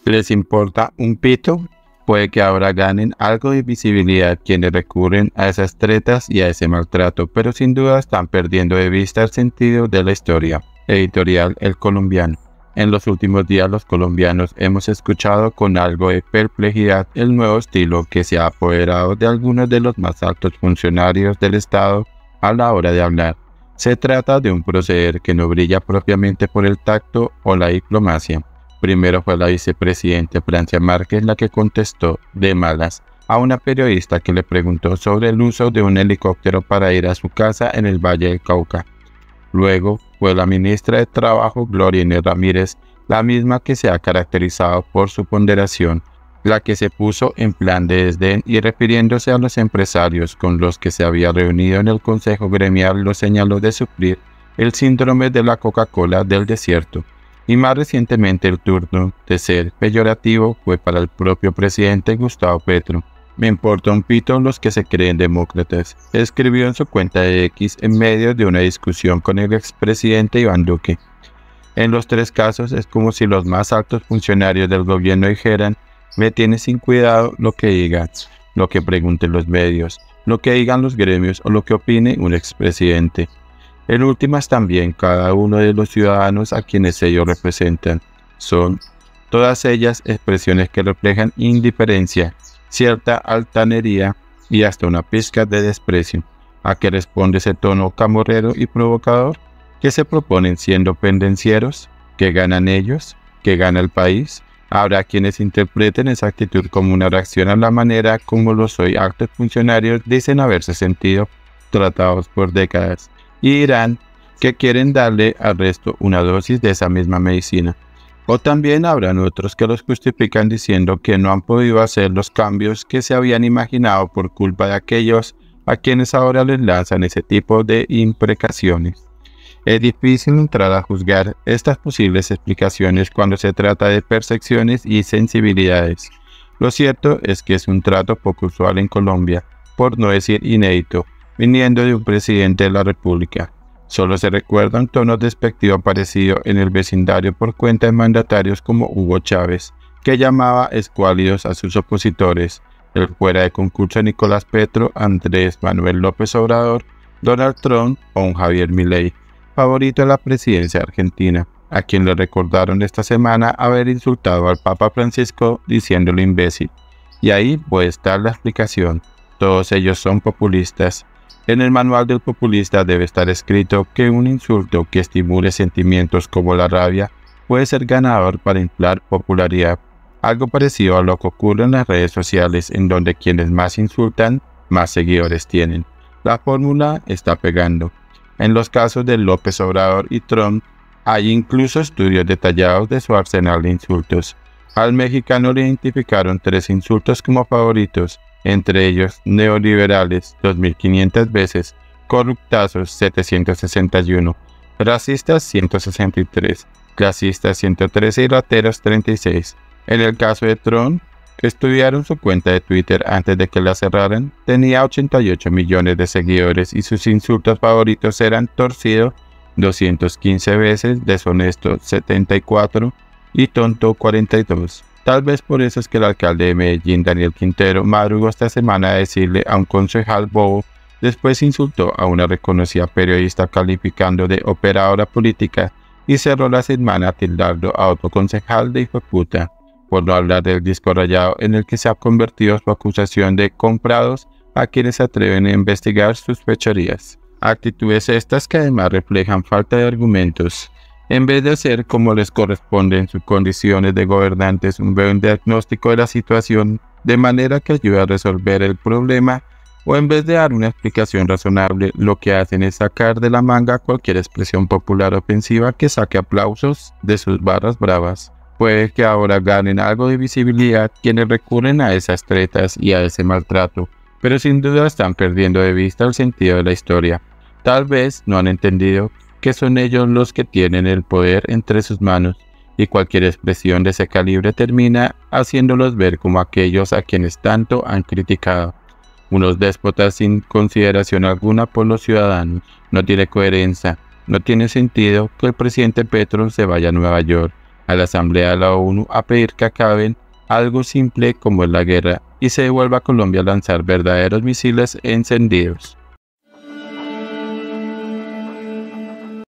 ¿Les importa un pito? Puede que ahora ganen algo de visibilidad quienes recurren a esas tretas y a ese maltrato, pero sin duda están perdiendo de vista el sentido de la historia. Editorial El Colombiano. En los últimos días los colombianos hemos escuchado con algo de perplejidad el nuevo estilo que se ha apoderado de algunos de los más altos funcionarios del Estado a la hora de hablar. Se trata de un proceder que no brilla propiamente por el tacto o la diplomacia. Primero fue la vicepresidenta Francia Márquez la que contestó de malas a una periodista que le preguntó sobre el uso de un helicóptero para ir a su casa en el Valle del Cauca. Luego fue la ministra de Trabajo Gloria Inés Ramírez, la misma que se ha caracterizado por su ponderación, la que se puso en plan de desdén y refiriéndose a los empresarios con los que se había reunido en el Consejo Gremial los señaló de sufrir el síndrome de la Coca-Cola del desierto. Y más recientemente el turno de ser peyorativo fue para el propio presidente Gustavo Petro. Me importa un pito los que se creen demócratas, escribió en su cuenta de X en medio de una discusión con el expresidente Iván Duque. En los tres casos es como si los más altos funcionarios del gobierno dijeran: me tiene sin cuidado lo que digan, lo que pregunten los medios, lo que digan los gremios o lo que opine un expresidente. En últimas también cada uno de los ciudadanos a quienes ellos representan. Son todas ellas expresiones que reflejan indiferencia, cierta altanería y hasta una pizca de desprecio. ¿A qué responde ese tono camorrero y provocador? ¿Qué se proponen siendo pendencieros? ¿Qué ganan ellos? ¿Qué gana el país? Habrá quienes interpreten esa actitud como una reacción a la manera como los hoy altos funcionarios dicen haberse sentido tratados por décadas. Y dirán que quieren darle al resto una dosis de esa misma medicina. O también habrán otros que los justifican diciendo que no han podido hacer los cambios que se habían imaginado por culpa de aquellos a quienes ahora les lanzan ese tipo de imprecaciones. Es difícil entrar a juzgar estas posibles explicaciones cuando se trata de percepciones y sensibilidades. Lo cierto es que es un trato poco usual en Colombia, por no decir inédito, viniendo de un presidente de la República. Solo se recuerda un tono despectivo aparecido en el vecindario por cuenta de mandatarios como Hugo Chávez, que llamaba escuálidos a sus opositores, el fuera de concurso Nicolás Petro, Andrés Manuel López Obrador, Donald Trump o un Javier Milei, favorito de la presidencia argentina, a quien le recordaron esta semana haber insultado al Papa Francisco diciéndole imbécil. Y ahí puede estar la explicación. Todos ellos son populistas. En el manual del populista debe estar escrito que un insulto que estimule sentimientos como la rabia puede ser ganador para inflar popularidad, algo parecido a lo que ocurre en las redes sociales en donde quienes más insultan, más seguidores tienen. La fórmula está pegando. En los casos de López Obrador y Trump, hay incluso estudios detallados de su arsenal de insultos. Al mexicano le identificaron 3 insultos como favoritos, entre ellos neoliberales 2500 veces, corruptazos 761, racistas 163, clasistas 113 y rateros 36. En el caso de Trump, que estudiaron su cuenta de Twitter antes de que la cerraran, tenía 88 millones de seguidores y sus insultos favoritos eran torcido 215 veces, deshonesto 74 y tonto 42. Tal vez por eso es que el alcalde de Medellín, Daniel Quintero, madrugó esta semana a decirle a un concejal bobo, después insultó a una reconocida periodista calificando de operadora política y cerró la semana tildando a otro concejal de hijoputa, por no hablar del disco rayado en el que se ha convertido su acusación de comprados a quienes se atreven a investigar sus fechorías. Actitudes estas que además reflejan falta de argumentos. En vez de hacer como les corresponde en sus condiciones de gobernantes un buen diagnóstico de la situación de manera que ayude a resolver el problema, o en vez de dar una explicación razonable, lo que hacen es sacar de la manga cualquier expresión popular ofensiva que saque aplausos de sus barras bravas. Puede que ahora ganen algo de visibilidad quienes recurren a esas tretas y a ese maltrato, pero sin duda están perdiendo de vista el sentido de la historia. Tal vez no han entendido que son ellos los que tienen el poder entre sus manos, y cualquier expresión de ese calibre termina haciéndolos ver como aquellos a quienes tanto han criticado, unos déspotas sin consideración alguna por los ciudadanos. No tiene coherencia, no tiene sentido que el presidente Petro se vaya a Nueva York a la Asamblea de la ONU a pedir que acaben algo simple como es la guerra y se devuelva a Colombia a lanzar verdaderos misiles encendidos.